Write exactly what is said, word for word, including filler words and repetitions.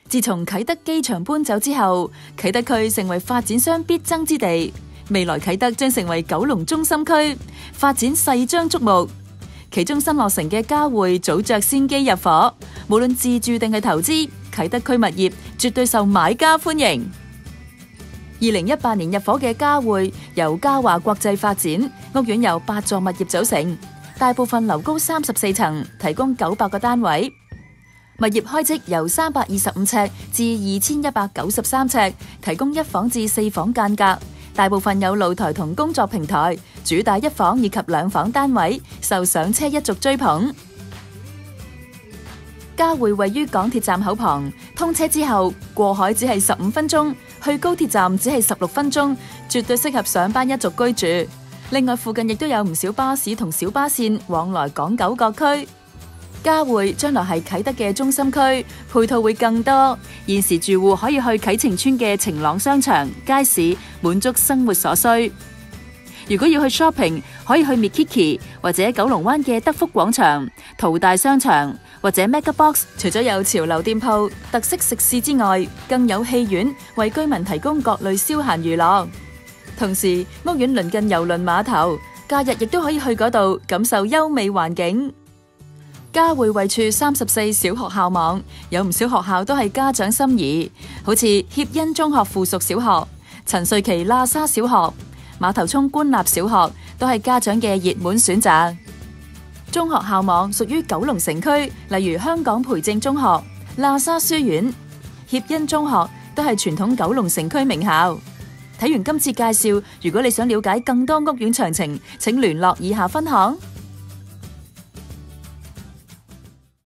自從啟德機場搬走之後，啟德區成為發展商必爭之地。未來啟德將成為九龍中心區，發展勢將矚目。其中新落成嘅嘉匯早着先機入伙，無論自住定係投資，啟德區物業絕對受買家歡迎。二零一八年入伙嘅嘉匯由嘉華國際發展，屋苑由八座物業組成，大部分樓高三十四層，提供九百個單位。物業開則由三百二十五尺至二千一百九十三尺，提供一房至四房間隔。大部分有露台同工作平台，主打一房以及兩房單位，受上車一族追捧。嘉匯位於港鐵站口旁，通車之後過海只係十五分鐘，去高鐵站只係十六分鐘，絕對適合上班一族居住。另外附近亦都有唔少巴士同小巴線往來港九各區。嘉匯將來係啟德嘅中心區，配套會更多。現時住戶可以去啟晴邨嘅晴朗商場、街市，滿足生活所需。如果要去 shopping， 可以去 Mikiki 或者九龍灣嘅德福廣場、淘大商場或者 Megabox。除咗有潮流店鋪、特色食肆之外，更有戲院為居民提供各類消閒娛樂。同時，屋苑鄰近郵輪碼頭，假日亦都可以去嗰度感受優美環境。嘉匯位處三十四小學校網，有唔少學校都係家長心儀，好似協恩中學附屬小學、陳瑞祺喇沙小學、馬頭涌官立小學都係家長嘅熱門選擇。中學校網屬於九龍城區，例如香港培正中學、喇沙書院、協恩中學都係傳統九龍城區名校。睇完今次介紹，如果你想了解更多屋苑詳情，請聯絡以下分行。